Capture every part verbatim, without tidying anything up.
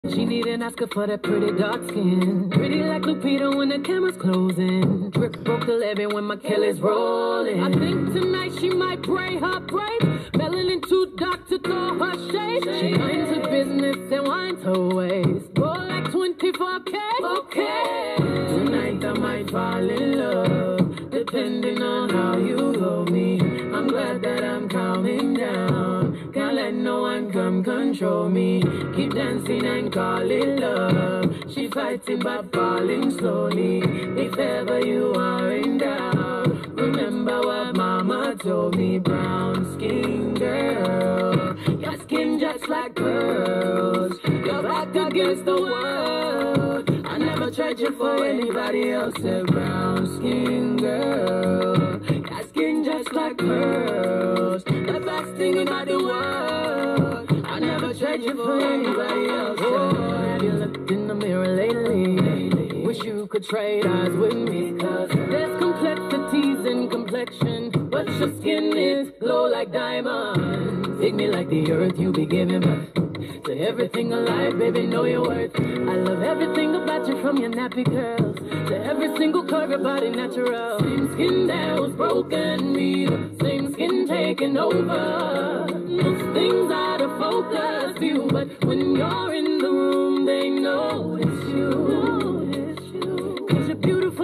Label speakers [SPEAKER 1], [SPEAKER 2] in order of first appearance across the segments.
[SPEAKER 1] She needn't ask her for that pretty dark skin. Pretty like Lupita when the camera's closing. Drip broke the levee when my Kelly's rolling. I think tonight she might braid her braids. Melanin too dark to throw her shade. She minds her business and winds her waist. Roll like twenty-four K. Okay. Tonight I might fall in love, depending on how you hold me. I'm glad that I'm calming down. Can't let no one come control me. Keep dancing and call it love. She fighting but falling slowly. If ever you are in doubt, remember what mama told me. Brown skin girl, your skin just like pearls. Your back against the world. I never tried you for anybody else. A brown skin girl, your skin just like pearls. The best thing about the world. I never tried you for anybody else. Oh, have you looked in the mirror lately? lately? Wish you could trade eyes with me. Cause there's complexities in complexion, but your skin is glow like diamonds. Dig me like the earth, you be giving birth to everything alive, baby, know your worth. I love everything about you, from your nappy curls to every single curve, your body natural. Same skin that was broken, me, the same skin taking over. Most things out of focus view, but when you're in the room, they know it's you. Know it's you. Cause you're beautiful.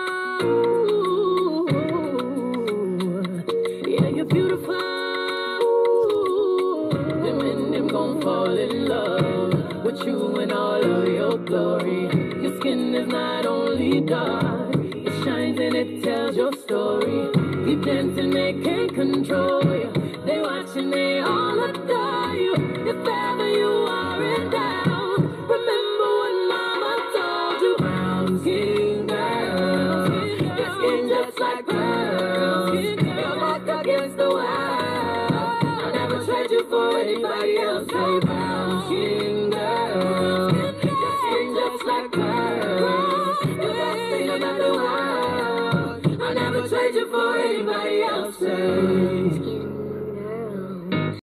[SPEAKER 1] Yeah, you're beautiful. Them and them gon' fall in love with you in all of your glory. Your skin is not only dark, it shines and it tells your story. Keep dancing, they can't control you. They watching, they all adore you. If ever you are in doubt, remember what mama told you. Brown skin girl, your skin just like pearls. Your back against the wall. I never tried you for anybody else. Say brown skin girl, your skin just like pearls. The best thing about the world. I never tried you for anybody else. Say